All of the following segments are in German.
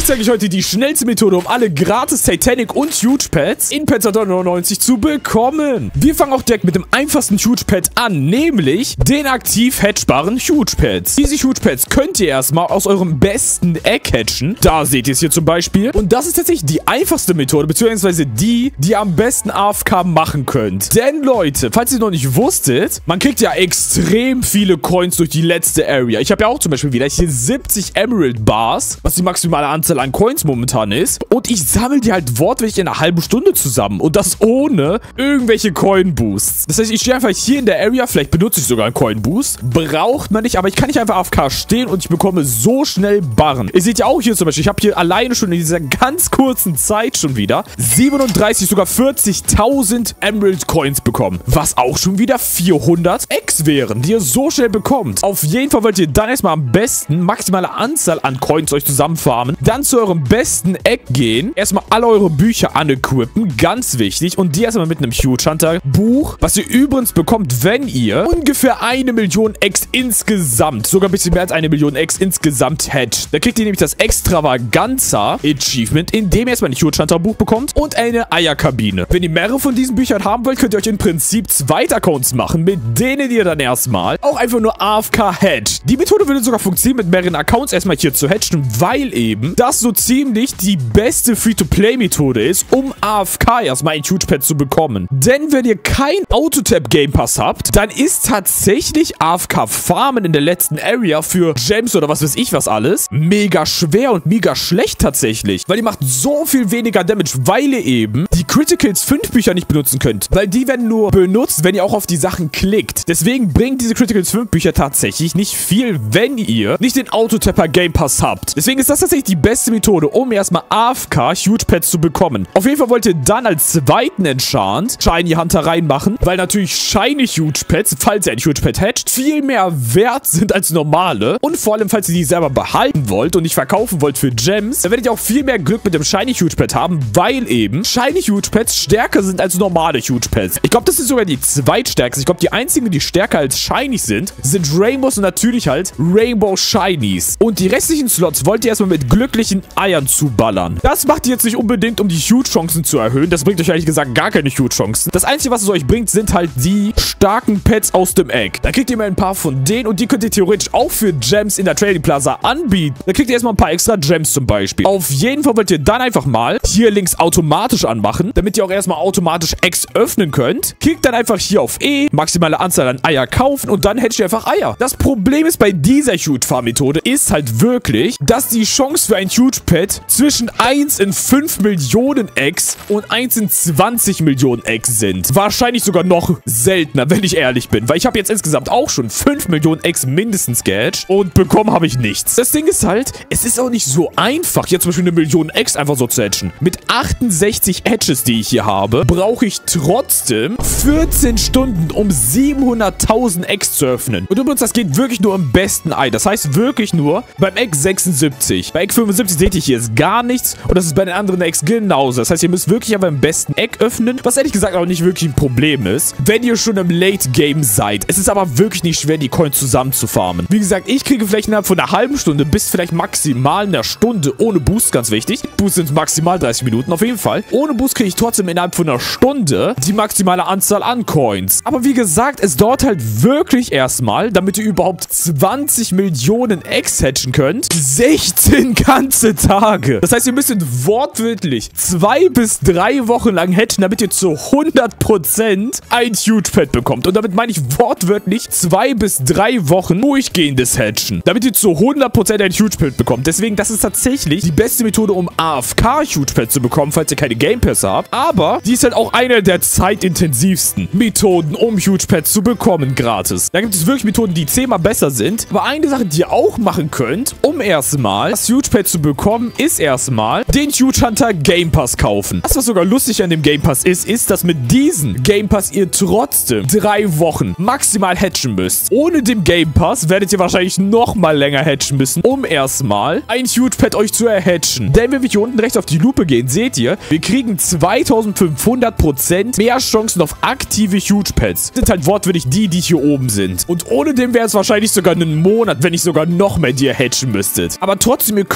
zeige euch heute die schnellste Methode, um alle gratis Titanic und Huge Pets in Pet 99 zu bekommen. Wir fangen auch direkt mit dem einfachsten Huge Pet an, nämlich den aktiv hatchbaren Huge Pets. Diese Huge Pets könnt ihr erstmal aus eurem besten Egg hatchen. Da seht ihr es hier zum Beispiel. Und das ist tatsächlich die einfachste Methode, beziehungsweise die ihr am besten AFK machen könnt. Denn Leute, falls ihr noch nicht wusstet, man kriegt ja extrem viele Coins durch die letzte Area. Ich habe ja auch zum Beispiel wieder hier 70 Emerald Bars, was die maximale Anzahl an Coins momentan ist. Und ich sammle die halt wortwörtlich in einer halben Stunde zusammen. Und das ohne irgendwelche Coin Boosts. Das heißt, ich stehe einfach hier in der Area, vielleicht benutze ich sogar einen Coin Boost. Braucht man nicht, aber ich kann nicht einfach AFK stehen und ich bekomme so schnell Barren. Ihr seht ja auch hier zum Beispiel, ich habe hier alleine schon in dieser ganz kurzen Zeit schon wieder 37, sogar 40.000 Emerald Coins bekommen. Was auch schon wieder 400 Eggs wären, die ihr so schnell bekommt. Auf jeden Fall wollt ihr dann erstmal am besten maximale Anzahl an Coins euch zusammenfarmen. Dann zu eurem besten Egg gehen. Erstmal alle eure Bücher unequippen. Ganz wichtig. Und die erstmal mit einem Huge Hunter Buch, was ihr übrigens bekommt, wenn ihr ungefähr 1 Million Eggs insgesamt, sogar ein bisschen mehr als 1 Million Eggs insgesamt hatcht. Da kriegt ihr nämlich das Extravaganza Achievement, indem ihr erstmal ein Huge Hunter Buch bekommt und eine Eierkabine. Wenn ihr mehrere von diesen Büchern haben wollt, könnt ihr euch im Prinzip 2 Accounts machen, mit denen ihr dann erstmal auch einfach nur AFK hatcht. Die Methode würde sogar funktionieren, mit mehreren Accounts erstmal hier zu hatchen, weil eben das so ziemlich die beste Free-to-Play-Methode ist, um AFK erstmal ein Huge Pet zu bekommen. Denn wenn ihr kein Autotap Game Pass habt, dann ist tatsächlich AFK Farmen in der letzten Area für Gems oder was weiß ich was alles mega schwer und mega schlecht tatsächlich. Weil ihr macht so viel weniger Damage, weil ihr eben die Criticals 5 Bücher nicht benutzen könnt. Weil die werden nur benutzt, wenn ihr auch auf die Sachen klickt. Deswegen bringt diese Criticals 5 Bücher tatsächlich nicht viel, wenn ihr nicht den Autotapper Game Pass habt. Deswegen ist das tatsächlich die beste Methode, um erstmal AFK Huge Pets zu bekommen. Auf jeden Fall wollt ihr dann als zweiten Enchant Shiny Hunter reinmachen, weil natürlich Shiny Huge Pets, falls ihr ein Huge Pet hatcht, viel mehr wert sind als normale. Und vor allem, falls ihr die selber behalten wollt und nicht verkaufen wollt für Gems, dann werdet ihr auch viel mehr Glück mit dem Shiny Huge Pet haben, weil eben Shiny Huge Pets stärker sind als normale Huge Pets. Ich glaube, das ist sogar die zweitstärkste. Ich glaube, die einzigen, die stärker als Shinies sind Rainbows und natürlich halt Rainbow Shinies. Und die restlichen Slots wollt ihr erstmal mit glücklichen Eiern zuballern. Das macht ihr jetzt nicht unbedingt, um die Huge-Chancen zu erhöhen. Das bringt euch ehrlich gesagt gar keine Huge-Chancen. Das Einzige, was es euch bringt, sind halt die starken Pets aus dem Egg. Dann kriegt ihr mal ein paar von denen und die könnt ihr theoretisch auch für Gems in der Trading Plaza anbieten. Dann kriegt ihr erstmal ein paar extra Gems zum Beispiel. Auf jeden Fall wollt ihr dann einfach mal hier links automatisch anmachen, damit ihr auch erstmal automatisch Eggs öffnen könnt. Klickt dann einfach hier auf E, maximale Anzahl an Eier kaufen und dann hättet ihr einfach Eier. Das Problem ist bei dieser Huge Farm Methode ist halt wirklich, dass die Chance für ein Huge Pet zwischen 1 in 5 Millionen Eggs und 1 in 20 Millionen Eggs sind. Wahrscheinlich sogar noch seltener, wenn ich ehrlich bin, weil ich habe jetzt insgesamt auch schon 5 Millionen Eggs mindestens gehatcht und bekommen habe ich nichts. Das Ding ist halt, es ist auch nicht so einfach, jetzt zum Beispiel 1 Million Eggs einfach so zu hatchen. Mit 68 Hatches, die ich hier habe, brauche ich trotzdem 14 Stunden, um 700.000 Eggs zu öffnen. Und übrigens, das geht wirklich nur im besten Ei. Das heißt wirklich nur beim Egg 76. Bei Egg 75 seht ihr, hier ist gar nichts. Und das ist bei den anderen Eggs genauso. Das heißt, ihr müsst wirklich aber im besten Egg öffnen, was ehrlich gesagt auch nicht wirklich ein Problem ist, wenn ihr schon im Late Game seid. Es ist aber wirklich nicht schwer, die Coins zusammen zu farmen. Wie gesagt, ich kriege vielleicht innerhalb von einer halben Stunde bis vielleicht maximal einer Stunde ohne Boost, ganz wichtig. Boost sind maximal 30 Minuten auf jeden Fall. Ohne Boost kriege ich trotzdem innerhalb von einer Stunde die maximale Anzahl an Coins. Aber wie gesagt, es dauert halt wirklich erstmal, damit ihr überhaupt 20 Millionen Eggs hatchen könnt, 16 ganze Tage. Das heißt, ihr müsst wortwörtlich 2 bis 3 Wochen lang hatchen, damit ihr zu 100% ein Huge Pet bekommt. Und damit meine ich wortwörtlich 2 bis 3 Wochen durchgehendes Hatchen, damit ihr zu 100% ein Huge Pet bekommt. Deswegen, das ist tatsächlich die beste Methode, um AFK Huge Pet zu bekommen, falls ihr keine Game Pässe habt. Aber die ist halt auch eine der zeitintensivsten Methoden, um Huge Pets zu bekommen, gratis. Da gibt es wirklich Methoden, die 10-mal besser sind. Aber eine Sache, die ihr auch machen könnt, um erstmal das Huge Pet zu bekommen, ist erstmal den Huge Hunter Game Pass kaufen. Das, was sogar lustig an dem Game Pass ist, dass mit diesem Game Pass ihr trotzdem 3 Wochen maximal hatchen müsst. Ohne den Game Pass werdet ihr wahrscheinlich nochmal länger hatchen müssen, um erstmal ein Huge Pet euch zu erhatchen. Denn wenn wir hier unten rechts auf die Lupe gehen, seht ihr, wir kriegen 2500% mehr Chancen auf aktive Huge Pets. Das sind halt wortwörtlich die hier oben sind. Und ohne den wäre es wahrscheinlich sogar einen Monat, wenn nicht sogar noch mehr, die ihr hatchen müsstet. Aber trotzdem, ihr könnt tatsächlich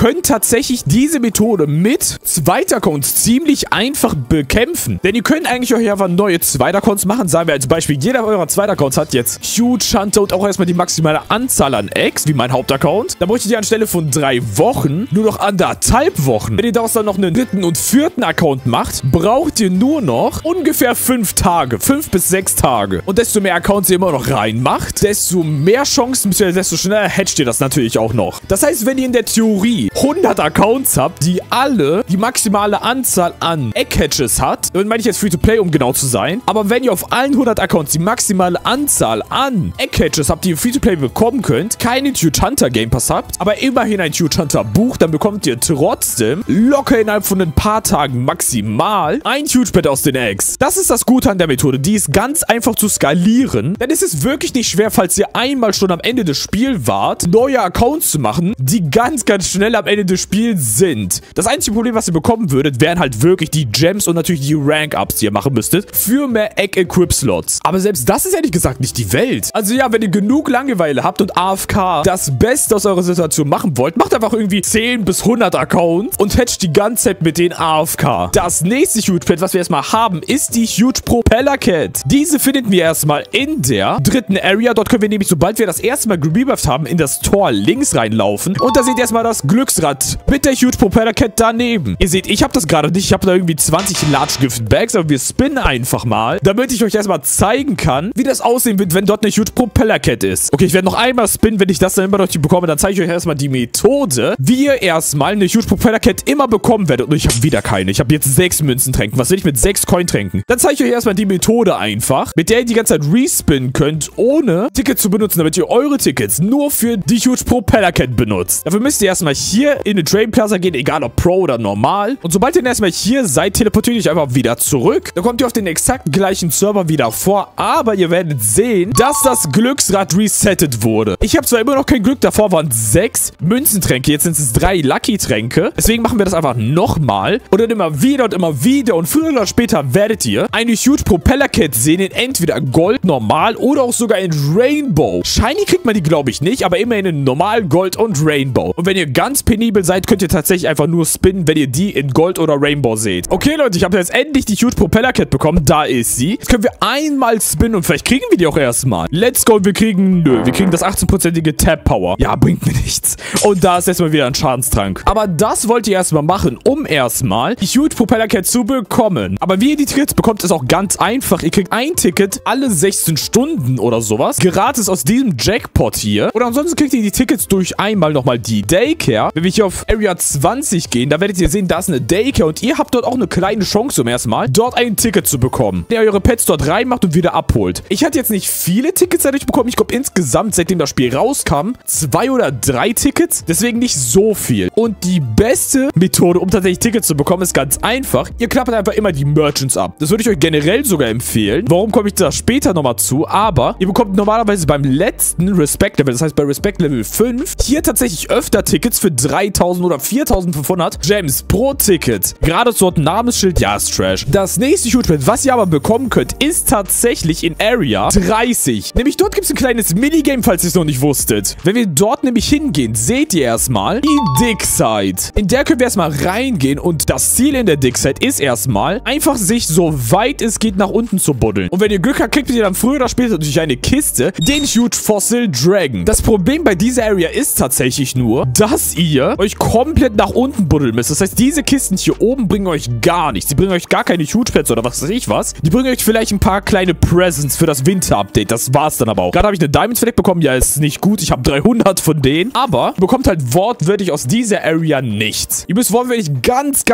tatsächlich diese Methode mit Zweitaccounts ziemlich einfach bekämpfen. Denn ihr könnt eigentlich euch einfach neue Zweitaccounts machen. Sagen wir als Beispiel, jeder eurer Zweitaccounts hat jetzt Huge Hunter und auch erstmal die maximale Anzahl an Eggs, wie mein Hauptaccount. Da bräuchtet ihr anstelle von 3 Wochen nur noch 1,5 Wochen. Wenn ihr daraus dann noch einen 3. und 4. Account macht, braucht ihr nur noch ungefähr 5 Tage. 5 bis 6 Tage. Und desto mehr Accounts ihr immer noch reinmacht, desto mehr Chancen, desto schneller hatcht ihr das natürlich auch noch. Das heißt, wenn ihr in der Theorie 100 Accounts habt, die alle die maximale Anzahl an Egg-Hatches hat, dann meine ich jetzt Free-to-Play, um genau zu sein, aber wenn ihr auf allen 100 Accounts die maximale Anzahl an Egg-Hatches habt, die ihr Free-to-Play bekommen könnt, keinen Huge Hunter Game Pass habt, aber immerhin ein Huge Hunter Buch, dann bekommt ihr trotzdem locker innerhalb von ein paar Tagen maximal ein Huge Pet aus den Eggs. Das ist das Gute an der Methode. Die ist ganz einfach zu skalieren, denn es ist wirklich nicht schwer, falls ihr einmal schon am Ende des Spiels wart, neue Accounts zu machen, die ganz, ganz schnell am Ende des Spiels sind. Das einzige Problem, was ihr bekommen würdet, wären halt wirklich die Gems und natürlich die Rank-Ups, die ihr machen müsstet, für mehr Egg-Equip-Slots. Aber selbst das ist ehrlich gesagt nicht die Welt. Also ja, wenn ihr genug Langeweile habt und AFK das Beste aus eurer Situation machen wollt, macht einfach irgendwie 10 bis 100 Accounts und hatcht die ganze Zeit mit den AFK. Das nächste Huge Pet, was wir erstmal haben, ist die Huge Propeller Cat. Diese finden wir erstmal in der 3. Area. Dort können wir nämlich, sobald wir das erste Mal gerebufft haben, in das Tor links reinlaufen. Und da seht ihr erstmal das Glücksrad mit der Huge Propeller Cat daneben. Ihr seht, ich habe das gerade nicht. Ich habe da irgendwie 20 Large Gift Bags, aber wir spinnen einfach mal, damit ich euch erstmal zeigen kann, wie das aussehen wird, wenn dort eine Huge Propeller Cat ist. Okay, ich werde noch einmal spinnen. Wenn ich das dann immer noch nicht bekomme, dann zeige ich euch erstmal die Methode, wie ihr erstmal eine Huge Propeller Cat immer bekommen werdet. Und ich habe wieder keine. Ich habe jetzt 6 Münzentränken. Was will ich mit 6 Cointränken? Dann zeige ich euch erstmal die Methode einfach, mit der ihr die ganze Zeit respinnen könnt, ohne Tickets zu benutzen, damit ihr eure Tickets nur für die Huge Propeller Cat benutzt. Dafür müsst ihr erstmal hier in den Trading Plaza gehen, egal ob Pro oder normal. Und sobald ihr dann erstmal hier seid, teleportiert ihr euch einfach wieder zurück. Dann kommt ihr auf den exakt gleichen Server wieder vor, aber ihr werdet sehen, dass das Glücksrad resettet wurde. Ich habe zwar immer noch kein Glück, davor waren 6 Münzentränke, jetzt sind es 3 Lucky-Tränke. Deswegen machen wir das einfach nochmal und dann immer wieder und früher oder später werdet ihr eine Huge Propeller Cat sehen in entweder Gold, Normal oder auch sogar in Rainbow. Shiny kriegt man die, glaube ich, nicht, aber immerhin in Normal, Gold und Rainbow. Und wenn ihr ganz penibel seid, könnt ihr tatsächlich einfach nur spinnen, wenn ihr die in Gold oder Rainbow seht. Okay, Leute, ich habe jetzt endlich die Huge Propeller Cat bekommen. Da ist sie. Jetzt können wir einmal spinnen und vielleicht kriegen wir die auch erstmal. Let's go. Wir kriegen das 18%ige Tap Power. Ja, bringt mir nichts. Und da ist erstmal wieder ein Schadenstrank. Aber das wollt ihr erstmal machen, um erstmal die Huge Propeller Cat zu bekommen. Aber wie ihr die Tickets bekommt, ist auch ganz einfach. Ihr kriegt ein Ticket alle 16 Stunden oder sowas. Gratis aus diesem Jackpot hier. Oder ansonsten kriegt ihr die Tickets durch einmal nochmal die Daycare. Wenn wir hier auf Area 20 gehen, da werdet ihr sehen, da ist eine Daycare und ihr habt dort auch eine kleine Chance, um erstmal dort ein Ticket zu bekommen. Der eure Pets dort reinmacht und wieder abholt. Ich hatte jetzt nicht viele Tickets dadurch bekommen. Ich glaube insgesamt, seitdem das Spiel rauskam, 2 oder 3 Tickets. Deswegen nicht so viel. Und die beste Methode, um tatsächlich Tickets zu bekommen, ist ganz einfach. Ihr klappert einfach immer die Merchants ab. Das würde ich euch generell sogar empfehlen. Warum komme ich da später nochmal zu? Aber ihr bekommt normalerweise beim letzten Respect Level, das heißt bei Respect Level 5, hier tatsächlich öfter Tickets für 3000 oder 4500 Gems pro Ticket. Gerade dort ein Namensschild, ja, ist Trash. Das nächste Huge Pet, was ihr aber bekommen könnt, ist tatsächlich in Area 30. Nämlich dort gibt es ein kleines Minigame, falls ihr es noch nicht wusstet. Wenn wir dort nämlich hingehen, seht ihr erstmal die Dickside. In der können wir erstmal reingehen und das Ziel in der Dickside ist erstmal, einfach sich so weit es geht nach unten zu buddeln. Und wenn ihr Glück habt, kriegt ihr dann früher oder später durch eine Kiste den Huge Fossil Dragon. Das Problem bei dieser Area ist tatsächlich nur, dass ihr euch komplett nach unten buddeln müsst. Das heißt, diese Kisten hier oben bringen euch gar nichts. Die bringen euch gar keine Huge Pets oder was weiß ich was. Die bringen euch vielleicht ein paar kleine Presents für das Winter-Update. Das war's dann aber auch. Gerade habe ich eine Diamond Flag bekommen. Ja, ist nicht gut. Ich habe 300 von denen. Aber ihr bekommt halt wortwörtlich aus dieser Area nichts. Ihr müsst wortwörtlich ganz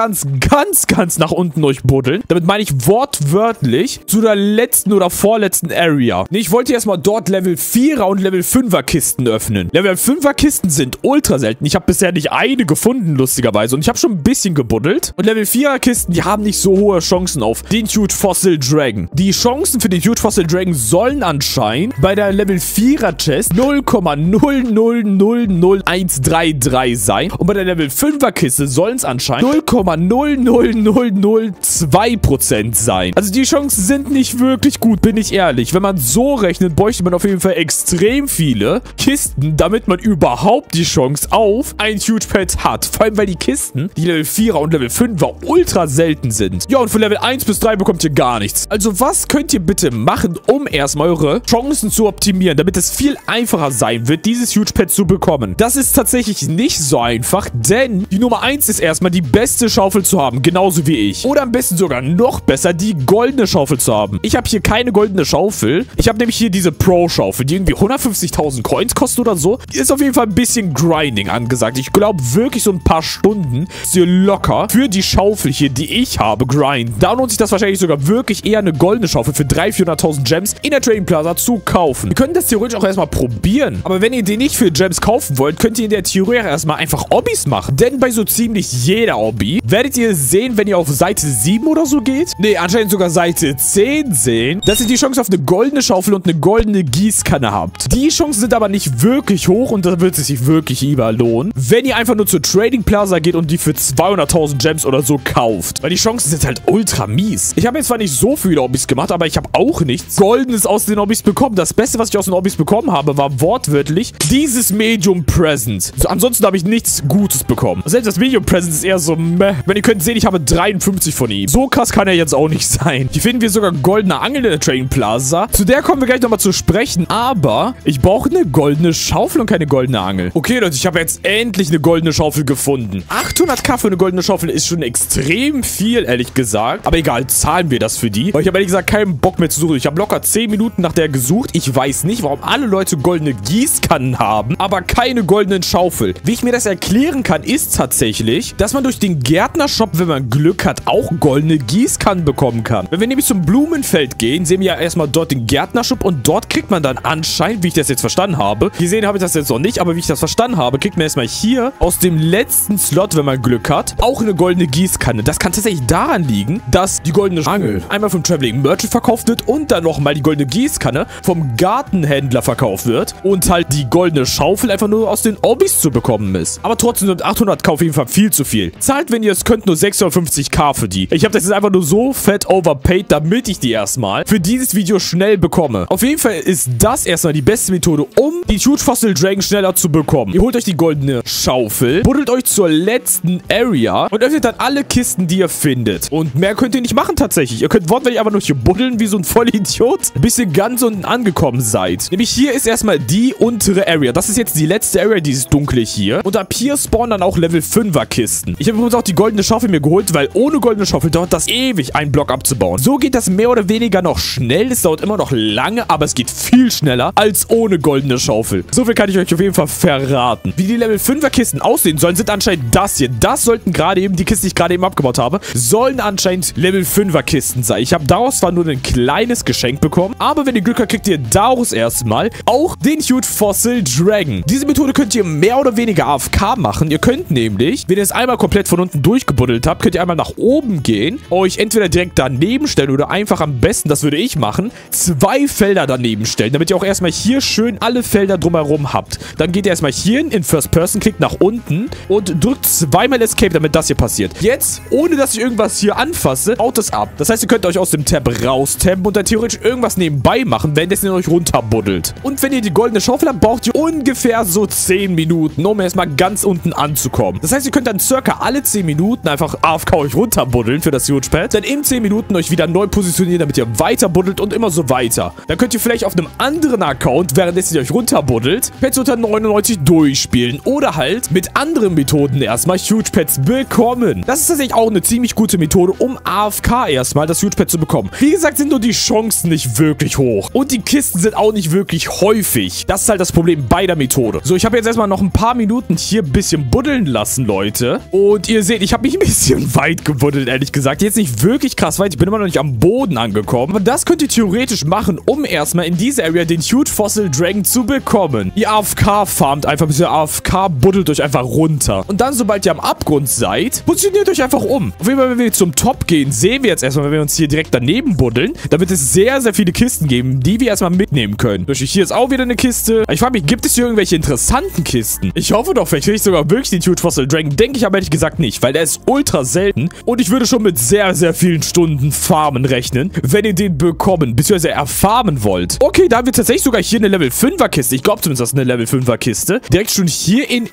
nach unten euch buddeln. Damit meine ich wortwörtlich zu der letzten oder vorletzten Area. Nee, ich wollte erstmal dort Level 4er und Level 5er Kisten öffnen. Level 5er Kisten sind ultra selten. Ich habe bisher nicht eine gefunden, lustigerweise. Und ich habe schon ein bisschen gebuddelt. Und Level 4er Kisten, die haben nicht so hohe Chancen auf den Huge Fossil Dragon. Die Chancen für den Huge Fossil Dragon sollen anscheinend bei der Level 4er Chest 0,0000133 sein. Und bei der Level 5er Kiste sollen es anscheinend 0,00002% sein. Also die Chancen sind nicht wirklich gut, bin ich ehrlich. Wenn man so rechnet, bräuchte man auf jeden Fall extrem viele Kisten, damit man überhaupt die Chance auf ein Huge Pet hat. Vor allem, weil die Kisten, die Level 4er und Level 5er ultra selten sind. Ja, und von Level 1 bis 3 bekommt ihr gar nichts. Also was könnt ihr bitte machen, um erstmal eure Chancen zu optimieren, damit es viel einfacher sein wird, dieses Huge Pet zu bekommen? Das ist tatsächlich nicht so einfach, denn die Nummer 1 ist erstmal die beste Schaufel zu haben, genauso wie ich. Oder am besten sogar noch besser, die goldene Schaufel zu haben. Ich habe hier keine goldene Schaufel. Ich habe nämlich hier diese Pro-Schaufel, die irgendwie 150.000 Coins kostet oder so. Die ist auf jeden Fall ein bisschen Grinding angesagt. Ich glaube wirklich so ein paar Stunden ist hier locker für die Schaufel hier, die ich habe, grind. Da lohnt sich das wahrscheinlich sogar wirklich eher eine goldene Schaufel für 300.000, 400.000 Gems in der Trading Plaza zu kaufen. Wir können das theoretisch auch erstmal probieren. Aber wenn ihr den nicht für Gems kaufen wollt, könnt ihr in der Theorie erstmal einfach Obbys machen. Denn bei so ziemlich jeder Obby werdet ihr sehen, wenn ihr auf Seite 7 oder so geht. Ne, anscheinend sogar Seite 10 sehen, dass ihr die Chance auf eine goldene Schaufel und eine goldene Gießkanne habt. Die Chancen sind aber nicht wirklich hoch und da wird es sich wirklich überlohnen, wenn ihr einfach nur zur Trading Plaza geht und die für 200.000 Gems oder so kauft. Weil die Chancen sind halt ultra mies. Ich habe jetzt zwar nicht so viele Obbys gemacht, aber ich habe auch nichts Goldenes aus den Obbys bekommen. Das Beste, was ich aus den Obbys bekommen habe, war wortwörtlich dieses Medium Present. So, ansonsten habe ich nichts Gutes bekommen. Selbst das Medium Present ist eher so meh. Wenn ihr könnt sehen, ich habe 53 von ihm. So krass kann er jetzt auch nicht sein. Hier finden wir sogar goldene Angel in der Trading Plaza. Zu der kommen wir gleich nochmal zu sprechen, aber ich brauche eine goldene Schaufel und keine goldene Angel. Okay, Leute, ich habe jetzt endlich eine goldene Schaufel gefunden. 800k für eine goldene Schaufel ist schon extrem viel, ehrlich gesagt. Aber egal, zahlen wir das für die. Weil ich habe ehrlich gesagt keinen Bock mehr zu suchen. Ich habe locker 10 Minuten nach der gesucht. Ich weiß nicht, warum alle Leute goldene Gießkannen haben, aber keine goldenen Schaufel. Wie ich mir das erklären kann, ist tatsächlich, dass man durch den Gärtner-Shop, wenn man Glück hat, auch goldene Gießkannen bekommen kann. Wenn wir nämlich zum Blumenfeld gehen, sehen wir ja erstmal dort den Gärtner-Shop und dort kriegt man dann anscheinend, wie ich das jetzt verstanden habe, gesehen habe ich das jetzt noch nicht, aber wie ich das verstanden habe, kriegt man erstmal hier aus dem letzten Slot, wenn man Glück hat, auch eine goldene Gießkanne. Das kann tatsächlich daran liegen, dass die goldene Angel einmal vom Traveling Merchant verkauft wird und dann nochmal die goldene Gießkanne vom Gartenhändler verkauft wird und halt die goldene Schaufel einfach nur aus den Obbys zu bekommen ist. Aber trotzdem sind 800k auf jeden Fall viel zu viel. Zahlt, wenn ihr es könnt, nur 650k für die. Ich habe das jetzt einfach nur so fett overpaid, damit ich die erstmal für dieses Video schnell bekomme. Auf jeden Fall ist das erstmal die beste Methode, um die Huge Fossil Dragon schneller zu bekommen. Ihr holt euch die goldene Schaufel, buddelt euch zur letzten Area und öffnet dann alle Kisten, die ihr findet. Und mehr könnt ihr nicht machen tatsächlich. Ihr könnt wortwörtlich einfach nur hier buddeln wie so ein Vollidiot, bis ihr ganz unten angekommen seid. Nämlich hier ist erstmal die untere Area. Das ist jetzt die letzte Area, dieses dunkle hier. Und ab hier spawnen dann auch Level 5er Kisten. Ich habe übrigens auch die goldene Schaufel mir geholt, weil ohne goldene Schaufel dauert das ewig, einen Block abzubauen. So geht das mehr oder weniger noch schnell. Es dauert immer noch lange, aber es geht viel schneller als ohne goldene Schaufel. So viel kann ich euch auf jeden Fall verraten. Wie die Level 5er Kisten aussehen sollen, sind anscheinend das hier. Das sollten gerade eben, die Kisten, die ich gerade eben abgebaut habe, sollen anscheinend Level 5er Kisten sein. Ich habe daraus zwar nur ein kleines Geschenk bekommen, aber wenn ihr Glück habt, kriegt ihr daraus erstmal auch den Huge Fossil Dragon. Diese Methode könnt ihr mehr oder weniger AFK machen. Ihr könnt nämlich, wenn ihr es einmal komplett von unten durchgebuddelt habt, könnt ihr einmal nach oben gehen, euch entweder direkt daneben stellen oder einfach am besten, das würde ich machen, 2 Felder daneben stellen, damit ihr auch erstmal hier schön alle Felder drumherum habt. Dann geht ihr erstmal hier in First Person, klickt nach unten und drückt zweimal Escape, damit das hier passiert. Jetzt, ohne dass ich irgendwas hier anfasse, baut es ab. Das heißt, ihr könnt euch aus dem Tab raustabben und dann theoretisch irgendwas nebenbei machen, währenddessen ihr euch runterbuddelt. Und wenn ihr die goldene Schaufel habt, braucht ihr ungefähr so 10 Minuten, um erstmal ganz unten anzukommen. Das heißt, ihr könnt dann circa alle 10 Minuten einfach AFK euch runterbuddeln für das Huge Pet, dann in 10 Minuten euch wieder neu positionieren, damit ihr weiter buddelt und immer so weiter. Dann könnt ihr vielleicht auf einem anderen Account, währenddessen ihr euch runterbuddelt, Pets unter 99 durchspielen oder halt mit anderen Methoden erstmal Huge Pets bekommen. Das ist tatsächlich auch eine ziemlich gute Methode, um AFK erstmal das Huge Pet zu bekommen. Wie gesagt, sind nur die Chancen nicht wirklich hoch. Und die Kisten sind auch nicht wirklich häufig. Das ist halt das Problem bei der Methode. So, ich habe jetzt erstmal noch ein paar Minuten hier ein bisschen buddeln lassen, Leute. Und ihr seht, ich habe mich ein bisschen weit gebuddelt, ehrlich gesagt. Jetzt nicht wirklich krass weit. Ich bin immer noch nicht am Boden angekommen. Aber das könnt ihr theoretisch machen, um erstmal in dieser Area den Huge Fossil Dragon zu bekommen. Ihr AFK farmt einfach, bis ihr AFK buddelt euch einfach runter. Und dann, sobald ihr am Abgrund seid, positioniert euch einfach um. Auf jeden Fall, wenn wir zum Top gehen, sehen wir jetzt erstmal, wenn wir uns hier direkt daneben buddeln, da wird es sehr, sehr viele Kisten geben, die wir erstmal mitnehmen können. Hier ist auch wieder eine Kiste. Ich frage mich, gibt es hier irgendwelche interessanten Kisten? Ich hoffe doch, vielleicht kriege ich sogar wirklich den Huge Fossil Dragon. Denke ich aber ehrlich gesagt nicht, weil der ist ultra selten und ich würde schon mit sehr, sehr vielen Stunden Farmen rechnen, wenn ihr den bekommen, beziehungsweise erfarmen wollt. Okay, da haben wir tatsächlich sogar hier eine Level 5er Kiste. Ich glaube zumindest, das ist eine Level 5er Kiste. Direkt schon hier in Area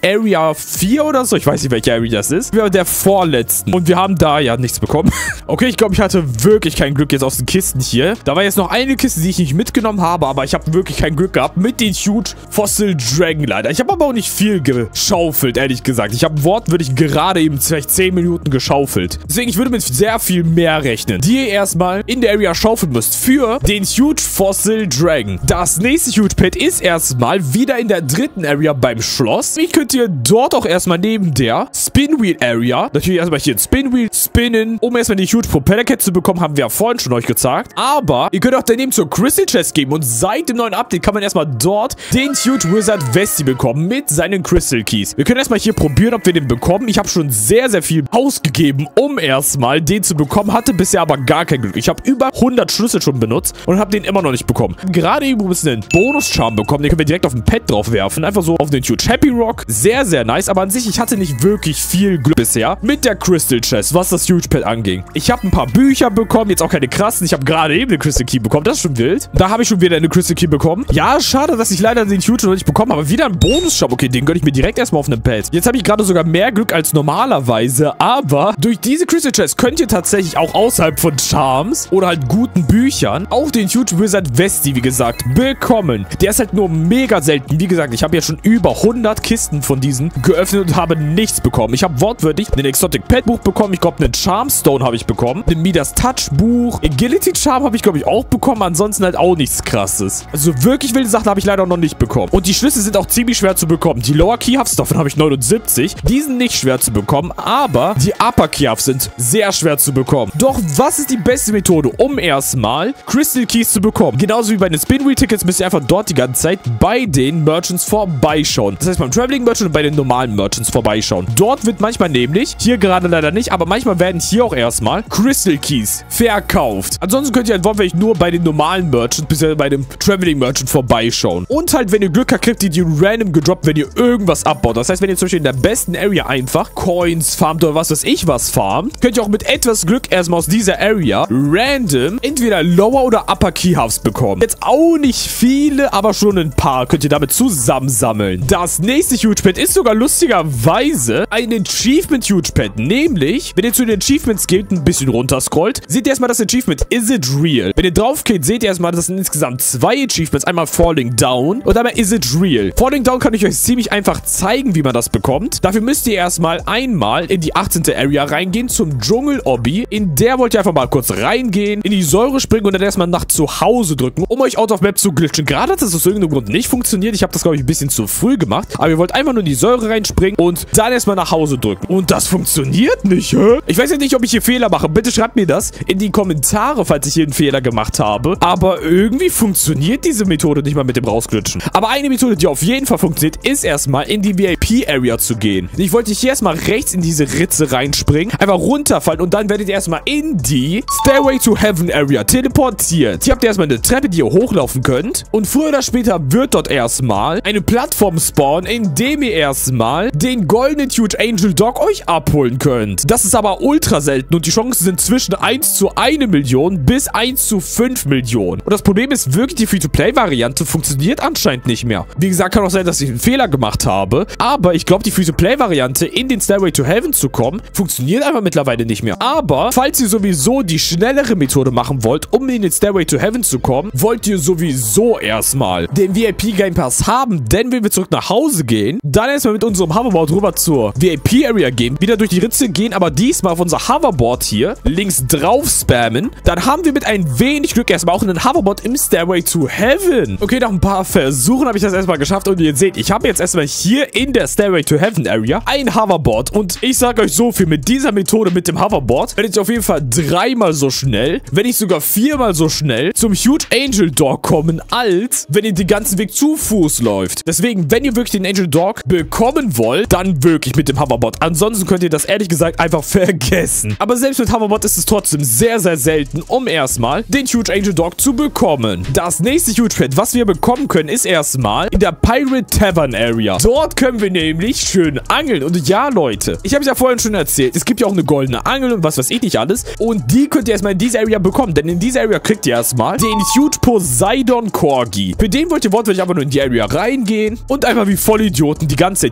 Area 4 oder so. Ich weiß nicht, welche Area das ist. Wir haben der vorletzten. Und wir haben da ja nichts bekommen. Okay, ich glaube, ich hatte wirklich kein Glück jetzt aus den Kisten hier. Da war jetzt noch eine Kiste, die ich nicht mitgenommen habe, aber ich habe wirklich kein Glück gehabt mit den Huge Fossil Dragon leider. Ich habe aber auch nicht viel geschaufelt, ehrlich gesagt. Ich habe wortwörtlich gerade eben vielleicht 10 Minuten geschaufelt. Deswegen, ich würde mit sehr viel mehr rechnen, die ihr erstmal in der Area schaufeln müsst für den Huge Fossil Dragon. Das nächste Huge Pet ist erstmal wieder in der dritten Area beim Schloss. Ich könnt ihr dort auch erstmal neben der Spin Wheel Area, natürlich erstmal hier ein Spin Wheel spinnen, um erstmal die Huge Propeller Kit zu bekommen, haben wir ja vorhin schon euch gezeigt. Aber ihr könnt auch daneben zur Crystal Chest geben und seit dem neuen Update kann man erstmal dort den Huge Wizard Westie bekommen mit seinen Crystal Keys. Wir können erstmal hier probieren, ob wir den bekommen. Ich habe schon sehr, sehr viel ausgegeben, um erstmal den zu bekommen, hatte bisher aber gar kein Glück. Ich habe über 100 Schlüssel schon benutzt und habe den immer noch nicht bekommen. Gerade eben übrigens einen Bonus-Charm bekommen, den können wir direkt auf ein Pet drauf werfen. Einfach so auf den Huge Happy Rock. Sehr, sehr nice, aber an sich, ich hatte nicht wirklich viel Glück bisher mit der Crystal Chest, was das Huge Pet anging. Ich habe ein paar Bücher bekommen, jetzt auch keine krassen. Ich habe gerade eben eine Crystal Key bekommen, das ist schon wild. Da habe ich schon wieder eine Crystal Key bekommen. Ja, schade, dass ich leider den Huge noch nicht bekommen habe, aber wieder ein Bonus-Shop. Okay, den gönne ich mir direkt erstmal auf einem Pet. Jetzt habe ich gerade sogar mehr Glück als normalerweise, aber durch diese Crystal Chest könnt ihr tatsächlich auch außerhalb von Charms oder halt guten Büchern auch den Huge Wizard Westie, wie gesagt, bekommen. Der ist halt nur mega selten. Wie gesagt, ich habe ja schon über 100 Kisten von diesen geöffnet und habe nichts bekommen. Ich habe wortwörtlich ein Exotic Pet Buch bekommen. Ich glaube, einen Charmstone habe ich bekommen. Ein Midas Touch Buch. Agility Charm habe ich, glaube ich, auch bekommen. Ansonsten halt auch nichts Krasses. Also wirklich wilde Sachen habe ich leider noch nicht bekommen. Und die Schlüssel sind auch ziemlich schwer zu bekommen. Die Lower Keyhafts, davon habe ich 79. Die sind nicht schwer zu bekommen, aber die Upper Keyhafts sind sehr schwer zu bekommen. Doch was ist die beste Methode, um erstmal Crystal Keys zu bekommen? Genauso wie bei den Spin Wheel Tickets müsst ihr einfach dort die ganze Zeit bei den Merchants vorbeischauen. Das heißt beim Traveling Merchant und bei den normalen Merchants vorbeischauen. Dort wird manchmal nämlich, hier gerade leider nicht, aber manchmal werden hier auch erstmal Crystal Keys verkauft. Ansonsten könnt ihr halt wortwörtlich nur bei den normalen Merchants bzw. bei dem Traveling Merchant vorbeischauen. Und halt, wenn ihr Glück habt, kriegt ihr die random gedroppt, wenn ihr irgendwas abbaut. Das heißt, wenn ihr zum Beispiel in der besten Area einfach Coins farmt oder was weiß ich was farmt, könnt ihr auch mit etwas Glück erstmal aus dieser Area random entweder Lower oder Upper Keyhafts bekommen. Jetzt auch nicht viele, aber schon ein paar könnt ihr damit zusammensammeln. Das nächste Huge Pet ist sogar lustigerweise ein Achievement Huge Pet. Nämlich, wenn ihr zu den Achievements geht, ein bisschen runter scrollt, seht ihr erstmal das Achievement Is It Real? Wenn ihr drauf geht, seht ihr erstmal, das sind insgesamt 2 Achievements. Einmal Falling Down und einmal Is It Real? Falling Down kann ich euch ziemlich einfach zeigen, wie man das bekommt. Dafür müsst ihr erstmal einmal in die 18. Area reingehen zum Dschungel-Obby. In der wollt ihr einfach mal kurz reingehen, in die Säure springen und dann erstmal nach zu Hause drücken, um euch out of map zu glitchen. Gerade hat das aus irgendeinem Grund nicht funktioniert. Ich habe das, glaube ich, ein bisschen zu früh gemacht. Aber ihr wollt einfach nur in die Säure reinspringen und dann erstmal nach Hause drücken. Und das funktioniert nicht, hä? Ich weiß ja nicht, ob ich hier Fehler mache. Bitte schreibt mir das in die Kommentare, falls ich hier einen Fehler gemacht habe. Aber irgendwie funktioniert diese Methode nicht mal mit dem Rausglitschen. Aber eine Methode, die auf jeden Fall funktioniert, ist erstmal in die VIP-Area zu gehen. Ich wollte hier erstmal rechts in diese Ritze reinspringen, einfach runterfallen und dann werdet ihr erstmal in die Stairway to Heaven Area teleportiert. Hier habt ihr erstmal eine Treppe, die ihr hochlaufen könnt. Und früher oder später wird dort erstmal eine Plattform spawnen, indem ihr erstmal den goldenen Huge Angel Dog euch abholen könnt. Das ist aber ultra selten und die Chancen sind zwischen 1 zu 1 Million bis 1 zu 5 Millionen. Und das Problem ist wirklich, die Free-to-Play-Variante funktioniert anscheinend nicht mehr. Wie gesagt, kann auch sein, dass ich einen Fehler gemacht habe, aber ich glaube, die Free-to-Play-Variante in den Stairway to Heaven zu kommen, funktioniert einfach mittlerweile nicht mehr. Aber falls ihr sowieso die schnellere Methode machen wollt, um in den Stairway to Heaven zu kommen, wollt ihr sowieso erstmal den VIP Game Pass haben, denn wenn wir zurück nach Hause gehen, dann erstmal mit unserem Hoverboard rüber zur VIP Area gehen, wieder durch die Ritze gehen, aber diesmal auf unser Hoverboard hier links drauf spammen, dann haben wir mit ein wenig Glück erstmal auch einen Hoverboard im Stairway to Heaven. Okay, nach ein paar Versuchen habe ich das erstmal geschafft und ihr seht, ich habe jetzt erstmal hier in der Stairway to Heaven Area ein Hoverboard und ich sage euch so viel, mit dieser Methode mit dem Hoverboard werdet ihr auf jeden Fall 3-mal so schnell, wenn nicht sogar 4-mal so schnell zum Huge Angel Dog kommen, als wenn ihr den ganzen Weg zu Fuß läuft. Deswegen, wenn ihr wirklich den Angel Dog bekommen wollt, dann wirklich mit dem Hoverboard. Ansonsten könnt ihr das ehrlich gesagt einfach vergessen. Aber selbst mit Hoverboard ist es trotzdem sehr, sehr selten, um erstmal den Huge Angel Dog zu bekommen. Das nächste Huge Pet, was wir bekommen können, ist erstmal in der Pirate Tavern Area. Dort können wir nämlich schön angeln. Und ja, Leute, ich habe es ja vorhin schon erzählt, es gibt ja auch eine goldene Angel und was weiß ich nicht alles. Und die könnt ihr erstmal in dieser Area bekommen, denn in dieser Area kriegt ihr erstmal den Huge Poseidon Corgi. Für den wollt ihr wortwörtlich einfach nur in die Area reingehen und einfach wie Vollidioten die ganze Zeit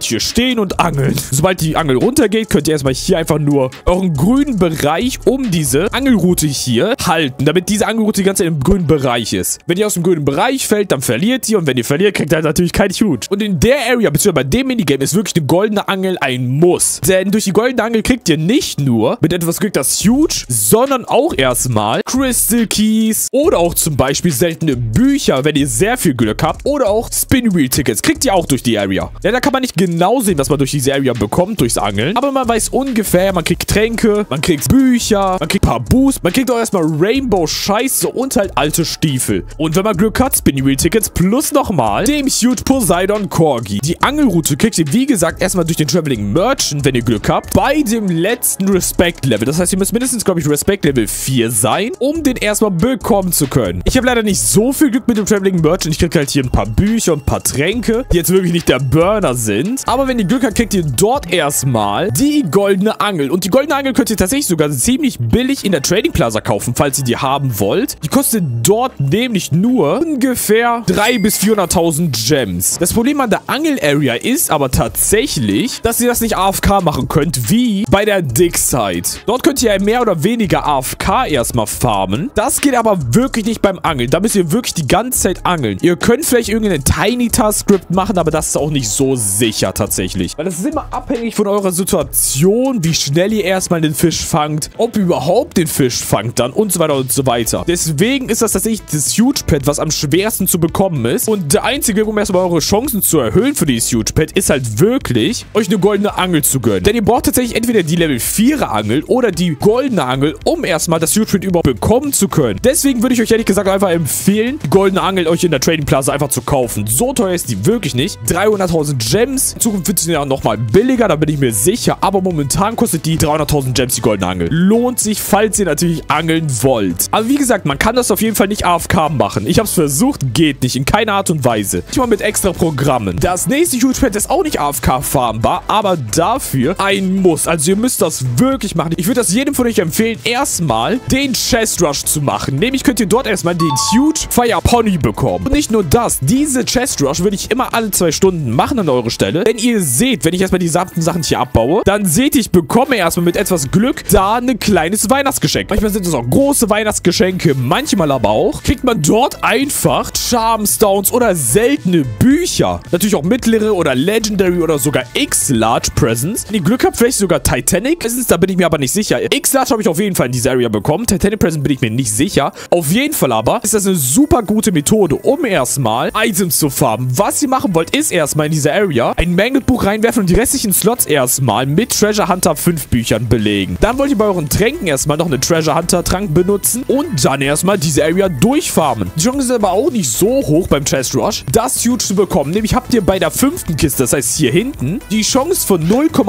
jetzt hier stehen und angeln. Sobald die Angel runtergeht, könnt ihr erstmal hier einfach nur euren grünen Bereich um diese Angelroute hier halten, damit diese Angelroute die ganze Zeit im grünen Bereich ist. Wenn ihr aus dem grünen Bereich fällt, dann verliert ihr und wenn ihr verliert, kriegt ihr halt natürlich kein Huge. Und in der Area, beziehungsweise bei dem Minigame, ist wirklich eine goldene Angel ein Muss. Denn durch die goldene Angel kriegt ihr nicht nur mit etwas Glück das Huge, sondern auch erstmal Crystal Keys oder auch zum Beispiel seltene Bücher, wenn ihr sehr viel Glück habt, oder auch Spin Wheel Tickets. Kriegt ihr auch durch die Area. Ja, da kann man nicht genau sehen, was man durch diese Area bekommt, durchs Angeln. Aber man weiß ungefähr, man kriegt Tränke, man kriegt Bücher, man kriegt ein paar Boosts, man kriegt auch erstmal Rainbow-Scheiße und halt alte Stiefel. Und wenn man Glück hat, Spin Wheel Tickets plus nochmal dem Huge Poseidon Corgi. Die Angelroute kriegt ihr, wie gesagt, erstmal durch den Traveling Merchant, wenn ihr Glück habt, bei dem letzten Respect-Level. Das heißt, ihr müsst mindestens, glaube ich, Respect-Level 4 sein, um den erstmal bekommen zu können. Ich habe leider nicht so viel Glück mit dem Traveling Merchant. Ich kriege halt hier ein paar Bücher und ein paar Tränke, die jetzt wirklich nicht der Burner sind. Aber wenn ihr Glück habt, kriegt ihr dort erstmal die goldene Angel. Und die goldene Angel könnt ihr tatsächlich sogar ziemlich billig in der Trading Plaza kaufen, falls ihr die haben wollt. Die kostet dort nämlich nur ungefähr 300.000 bis 400.000 Gems. Das Problem an der Angel-Area ist aber tatsächlich, dass ihr das nicht AFK machen könnt, wie bei der Dig-Site. Dort könnt ihr ja mehr oder weniger AFK erstmal farmen. Das geht aber wirklich nicht beim Angeln. Da müsst ihr wirklich die ganze Zeit angeln. Ihr könnt vielleicht irgendeinen Tiny Task Script machen, aber das ist auch nicht so sicher tatsächlich. Weil das ist immer abhängig von eurer Situation, wie schnell ihr erstmal den Fisch fangt, ob ihr überhaupt den Fisch fangt dann und so weiter und so weiter. Deswegen ist das tatsächlich das Huge Pet, was am schwersten zu bekommen ist. Und der einzige Weg, um erstmal eure Chancen zu erhöhen für dieses Huge Pet, ist halt wirklich, euch eine goldene Angel zu gönnen. Denn ihr braucht tatsächlich entweder die Level 4er Angel oder die goldene Angel, um erstmal das Huge Pet überhaupt bekommen zu können. Deswegen würde ich euch ehrlich gesagt einfach empfehlen, die goldene Angel euch in der Trading Plaza einfach zu kaufen. So teuer ist die wirklich nicht. 300.000 Gems. In Zukunft wird sie ja nochmal billiger, da bin ich mir sicher. Aber momentan kostet die 300.000 Gems die goldene Angel. Lohnt sich, falls ihr natürlich angeln wollt. Aber wie gesagt, man kann das auf jeden Fall nicht AFK machen. Ich habe es versucht, geht nicht. In keiner Art und Weise. Nicht mal mit extra Programmen. Das nächste Huge Pet ist auch nicht AFK farmbar, aber dafür ein Muss. Also ihr müsst das wirklich machen. Ich würde das jedem von euch empfehlen, erstmal den Chest Rush zu machen. Nämlich könnt ihr dort erstmal den Huge Fire Pony bekommen. Und nicht nur das, diese Chest Rush würde ich immer alle 2 Stunden machen an eurer Stelle. Denn ihr seht, wenn ich erstmal die gesamten Sachen hier abbaue, dann seht ihr, ich bekomme erstmal mit etwas Glück da ein kleines Weihnachtsgeschenk. Manchmal sind es auch große Weihnachtsgeschenke, manchmal aber auch kriegt man dort einfach Charmstones oder seltene Bücher. Natürlich auch mittlere oder Legendary oder sogar X-Large Presents. Wenn ihr Glück habt, vielleicht sogar Titanic Presents, da bin ich mir aber nicht sicher. X-Large habe ich auf jeden Fall in dieser Area bekommen. Titanic Present bin ich mir nicht sicher. Auf jeden Fall aber ist das eine super gute Methode, um erstmal Items zu farmen. Was ihr machen wollt, ist erstmal in dieser Area ein Magnet-Buch reinwerfen und die restlichen Slots erstmal mit Treasure Hunter 5 Büchern belegen. Dann wollt ihr bei euren Tränken erstmal noch einen Treasure Hunter Trank benutzen und dann erstmal diese Area durchfarmen. Die Chance ist aber auch nicht so hoch beim Chest Rush, das Huge zu bekommen. Nämlich habt ihr bei der 5. Kiste, das heißt hier hinten, die Chance von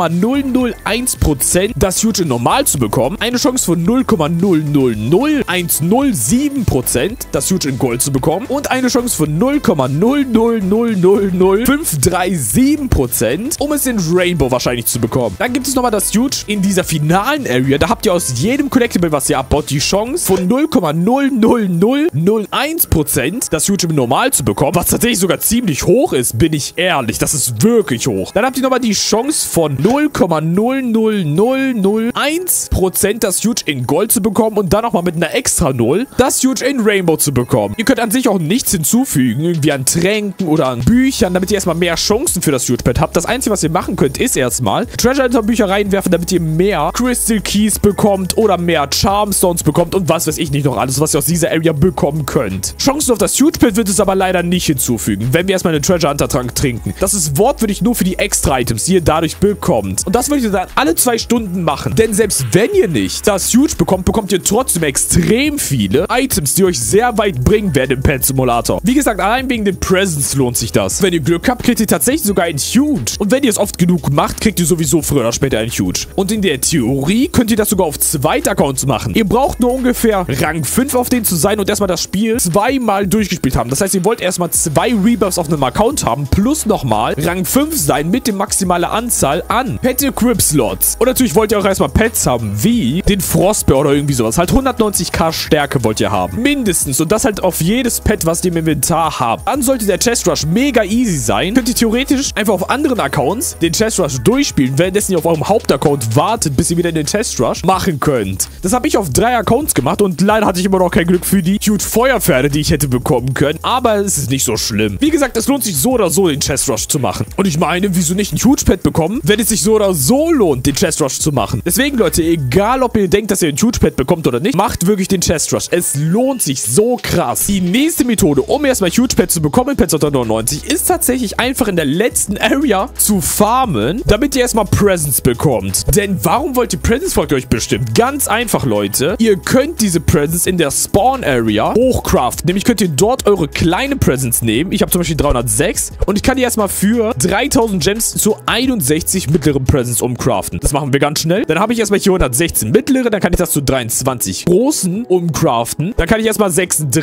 0,001% das Huge in normal zu bekommen. Eine Chance von 0,0000107% das Huge in Gold zu bekommen. Und eine Chance von 0,0000537%, um es in Rainbow wahrscheinlich zu bekommen. Dann gibt es nochmal das Huge in dieser finalen Area. Da habt ihr aus jedem Collectible, was ihr abbaut, die Chance von 0,00001% das Huge im Normal zu bekommen. Was tatsächlich sogar ziemlich hoch ist, bin ich ehrlich. Das ist wirklich hoch. Dann habt ihr nochmal die Chance von 0,00001% das Huge in Gold zu bekommen und dann nochmal mit einer extra 0 das Huge in Rainbow zu bekommen. Ihr könnt an sich auch nichts hinzufügen, irgendwie an Tränken oder an Büchern, damit ihr erstmal mehr Chancen für das Huge Pet habt. Das Einzige, was ihr machen könnt, ist erstmal Treasure Hunter Bücher reinwerfen, damit ihr mehr Crystal Keys bekommt oder mehr Charmstones bekommt und was weiß ich nicht noch alles, was ihr aus dieser Area bekommen könnt. Chancen auf das Huge Pet wird es aber leider nicht hinzufügen, wenn wir erstmal einen Treasure Hunter Trank trinken. Das ist wortwörtlich nur für die extra Items, die ihr dadurch bekommt. Und das würdet ihr dann alle 2 Stunden machen. Denn selbst wenn ihr nicht das Huge bekommt, bekommt ihr trotzdem extrem viele Items, die euch sehr weit bringen werden im Pet Simulator. Wie gesagt, allein wegen den Presents lohnt sich das. Wenn ihr Glück habt, kriegt ihr tatsächlich sogar ein Huge. Und wenn ihr es oft genug macht, kriegt ihr sowieso früher oder später ein Huge. Und in der Theorie könnt ihr das sogar auf 2 Accounts machen. Ihr braucht nur ungefähr Rang 5 auf den zu sein und erstmal das Spiel 2-mal durchgespielt gespielt haben. Das heißt, ihr wollt erstmal 2 Rebuffs auf einem Account haben, plus nochmal Rang 5 sein mit der maximalen Anzahl an Pet-Equip-Slots. Und natürlich wollt ihr auch erstmal Pets haben, wie den Frostbear oder irgendwie sowas. Halt 190k Stärke wollt ihr haben. Mindestens. Und das halt auf jedes Pet, was ihr im Inventar habt. Dann sollte der Chest Rush mega easy sein. Könnt ihr theoretisch einfach auf anderen Accounts den Chest Rush durchspielen, währenddessen ihr auf eurem Hauptaccount wartet, bis ihr wieder den Chest Rush machen könnt. Das habe ich auf 3 Accounts gemacht und leider hatte ich immer noch kein Glück für die Huge Feuerpferde, die ich hätte bekommen können. Aber es ist nicht so schlimm. Wie gesagt, es lohnt sich so oder so, den Chest Rush zu machen. Und ich meine, wieso nicht ein Huge Pet bekommen, wenn es sich so oder so lohnt, den Chest Rush zu machen. Deswegen, Leute, egal ob ihr denkt, dass ihr ein Huge Pet bekommt oder nicht, macht wirklich den Chest Rush. Es lohnt sich so krass. Die nächste Methode, um erstmal Huge Pet zu bekommen in Pet 99, ist tatsächlich einfach in der letzten Area zu farmen, damit ihr erstmal Presents bekommt. Denn warum wollt ihr Presents, fragt ihr euch bestimmt. Ganz einfach, Leute. Ihr könnt diese Presents in der Spawn Area hochcraften. Nämlich könnt ihr dort eure kleinen Presents nehmen. Ich habe zum Beispiel 306 und ich kann die erstmal für 3000 Gems zu 61 mittleren Presents umcraften. Das machen wir ganz schnell. Dann habe ich erstmal hier 116 mittlere, dann kann ich das zu 23 großen umcraften. Dann kann ich erstmal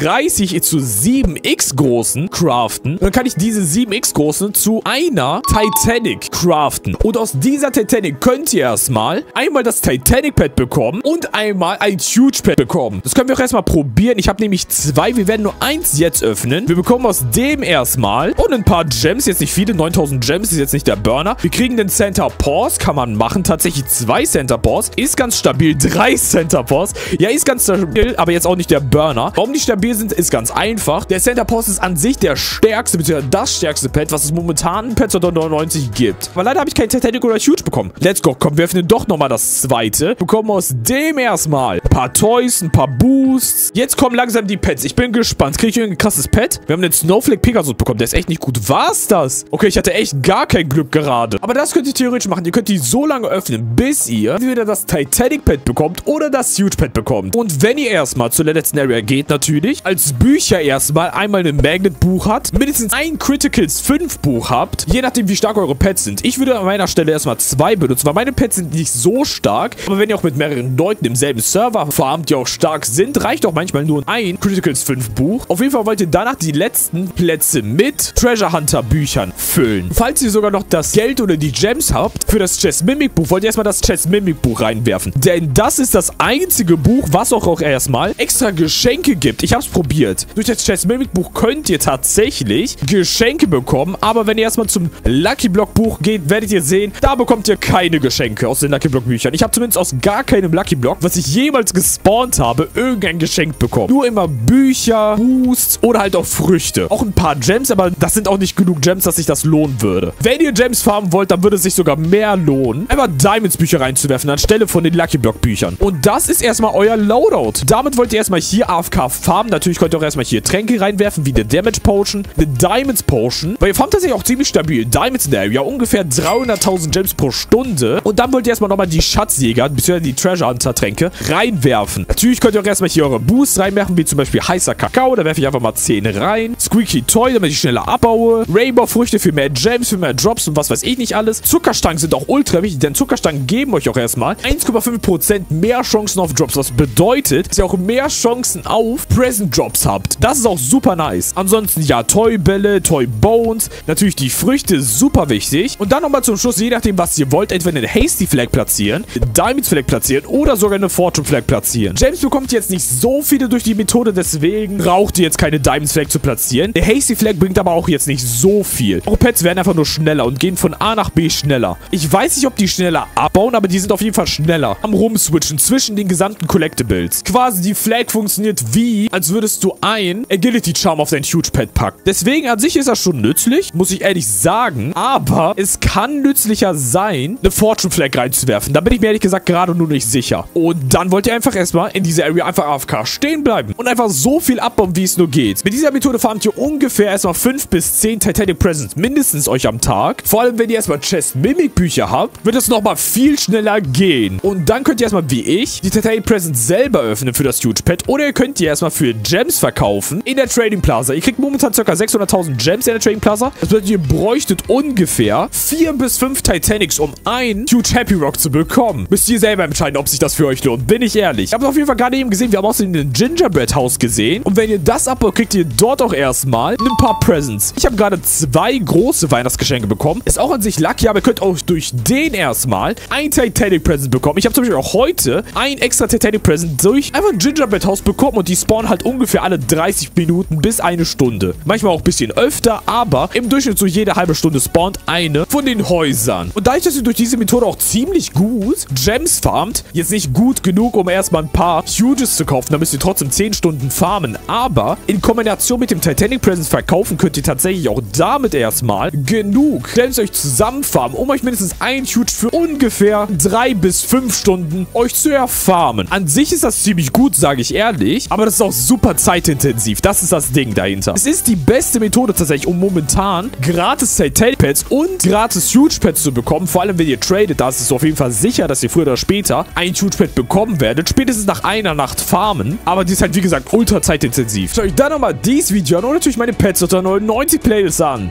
36 zu 7x großen craften. Und dann kann ich diese 7x großen zu einer Titanic craften. Und aus dieser Titanic könnt ihr erstmal einmal das Titanic Pet bekommen und einmal ein Huge Pet bekommen. Das können wir auch erstmal probieren. Ich habe nämlich 2. Wir werden nur 1 jetzt öffnen. Wir bekommen aus dem erstmal und ein paar Gems. Jetzt nicht viele. 9000 Gems ist jetzt nicht der Burner. Wir kriegen den Center Paws. Kann man machen. Tatsächlich 2 Center Paws. Ist ganz stabil. 3 Center Paws. Ja, ist ganz stabil, aber jetzt auch nicht der Burner. Warum die stabil sind, ist ganz einfach. Der Center Paws ist an sich der stärkste, beziehungsweise das stärkste Pet, was es momentan in Pet 99 gibt. Aber leider habe ich kein Titanic oder Huge bekommen. Let's go. Komm, wir öffnen doch nochmal das zweite. Bekommen aus dem erstmal ein paar Toys, ein paar Boosts. Jetzt kommen langsam die Pets. Ich bin gespannt. Kriege ich irgendein krasses Pet? Wir haben den Snowflake Pegasus bekommen. Der ist echt nicht gut. War's das? Okay, ich hatte echt gar kein Glück gerade. Aber das könnt ihr theoretisch machen. Ihr könnt die so lange öffnen, bis ihr entweder das Titanic Pet bekommt oder das Huge Pet bekommt. Und wenn ihr erstmal zu der letzten Area geht, natürlich, als Bücher erstmal einmal ein Magnet-Buch habt, mindestens ein Criticals 5 Buch habt, je nachdem wie stark eure Pets sind. Ich würde an meiner Stelle erstmal 2 benutzen, weil meine Pets sind nicht so stark. Aber wenn ihr auch mit mehreren Leuten im selben Server farmt, die auch stark sind, reicht auch manchmal nur ein Criticals 5 Buch. Auf jeden Fall wollt ihr danach die letzten Plätze mit Treasure Hunter Büchern füllen. Falls ihr sogar noch das Geld oder die Gems habt für das Chess Mimic Buch, wollt ihr erstmal das Chess Mimic Buch reinwerfen. Denn das ist das einzige Buch, was auch erstmal extra Geschenke gibt. Ich habe es probiert. Durch das Chess Mimic Buch könnt ihr tatsächlich Geschenke bekommen. Aber wenn ihr erstmal zum Lucky Block Buch geht, werdet ihr sehen, da bekommt ihr keine Geschenke aus den Lucky Block Büchern. Ich habe zumindest aus gar keinem Lucky Block, was ich jemals gespawnt habe, irgendein Geschenk bekommen. Nur immer Bücher, Boosts oder halt auch Früchte. Auch ein paar Gems, aber das sind auch nicht genug Gems, dass sich das lohnen würde. Wenn ihr Gems farmen wollt, dann würde es sich sogar mehr lohnen, einfach Diamonds Bücher reinzuwerfen, anstelle von den Lucky Block Büchern. Und das ist erstmal euer Loadout. Damit wollt ihr erstmal hier AFK farmen. Natürlich könnt ihr auch erstmal hier Tränke reinwerfen, wie eine Damage Potion, eine Diamonds Potion. Weil ihr farmt tatsächlich auch ziemlich stabil. Diamonds in der Area, ungefähr 300.000 Gems pro Stunde. Und dann wollt ihr erstmal nochmal die Schatzjäger, beziehungsweise die Treasure Hunter Tränke reinwerfen. Natürlich könnt ihr auch erstmal hier eure Boosts reinwerfen, wie zum Beispiel heißer Kakao. Da werfe ich einfach mal 10 rein. Squeaky Toy, damit ich schneller abbaue. Rainbow Früchte für mehr Gems, für mehr Drops und was weiß ich nicht alles. Zuckerstangen sind auch ultra wichtig, denn Zuckerstangen geben euch auch erstmal 1,5% mehr Chancen auf Drops. Was bedeutet, dass ihr auch mehr Chancen auf Present Drops habt. Das ist auch super nice. Ansonsten ja, Toy-Bälle, Toy-Bones. Natürlich die Früchte, super wichtig. Und dann nochmal zum Schluss, je nachdem was ihr wollt, entweder eine Hasty Flag platzieren, eine Diamonds Flag platzieren oder sogar eine Fortune Flag platzieren. Gems bekommt ihr jetzt nicht so viele durch die Methode, deswegen braucht ihr jetzt keine Diamonds Flag zu platzieren. Der Hasty Flag bringt aber auch jetzt nicht so viel. Eure Pets werden einfach nur schneller und gehen von A nach B schneller. Ich weiß nicht, ob die schneller abbauen, aber die sind auf jeden Fall schneller am Rumswitchen zwischen den gesamten Collectibles. Quasi die Flag funktioniert wie, als würdest du ein Agility Charm auf dein Huge Pet packen. Deswegen an sich ist das schon nützlich, muss ich ehrlich sagen, aber es kann nützlicher sein, eine Fortune Flag reinzuwerfen. Da bin ich mir ehrlich gesagt gerade nur nicht sicher. Und dann wollt ihr einfach erstmal in dieser Area einfach AFK stehen bleiben und einfach so viel abbauen, wie es nur geht. Mit dieser Methode farmt ihr ungefähr erstmal 5 bis 10 Titanic Presents mindestens euch am Tag. Vor allem, wenn ihr erstmal Chest Mimic Bücher habt, wird es nochmal viel schneller gehen. Und dann könnt ihr erstmal, wie ich, die Titanic Presents selber öffnen für das Huge Pet oder ihr könnt die erstmal für Gems verkaufen in der Trading Plaza. Ihr kriegt momentan ca. 600.000 Gems in der Trading Plaza. Das bedeutet, ihr bräuchtet ungefähr 4 bis 5 Titanics, um ein Huge Happy Rock zu bekommen. Müsst ihr selber entscheiden, ob sich das für euch euch lohnt, bin ich ehrlich. Ich habe auf jeden Fall gerade eben gesehen, wir haben außerdem ein Gingerbread-Haus gesehen. Und wenn ihr das abbaut, kriegt ihr dort auch erstmal ein paar Presents. Ich habe gerade 2 große Weihnachtsgeschenke bekommen. Ist auch an sich lucky, aber ihr könnt auch durch den erstmal ein Titanic-Present bekommen. Ich habe zum Beispiel auch heute ein extra Titanic-Present durch einfach ein Gingerbread-Haus bekommen und die spawnen halt ungefähr alle 30 Minuten bis eine Stunde. Manchmal auch ein bisschen öfter, aber im Durchschnitt so jede halbe Stunde spawnt eine von den Häusern. Und dadurch, dass ihr durch diese Methode auch ziemlich gut Gems farmt, jetzt nicht gut genug, um erstmal ein paar Huges zu kaufen, da müsst ihr trotzdem 10 Stunden farmen, aber in Kombination mit dem Titanic Present verkaufen könnt ihr tatsächlich auch damit erstmal genug Gems euch zusammen farmen, um euch mindestens ein Huge für ungefähr 3 bis 5 Stunden euch zu erfarmen. An sich ist das ziemlich gut, sage ich ehrlich, aber das ist auch super zeitintensiv. Das ist das Ding dahinter. Es ist die beste Methode tatsächlich, um momentan gratis Titanic Pets und gratis Huge Pets zu bekommen. Vor allem, wenn ihr tradet, da ist es auf jeden Fall sicher, dass ihr früher oder später ein Huge Pet bekommen werdet. Spätestens nach einer Nacht farmen. Aber die ist halt, wie gesagt, ultra zeitintensiv. Schaut euch dann nochmal dieses Video an und natürlich meine Pets unter 99 Playlists an.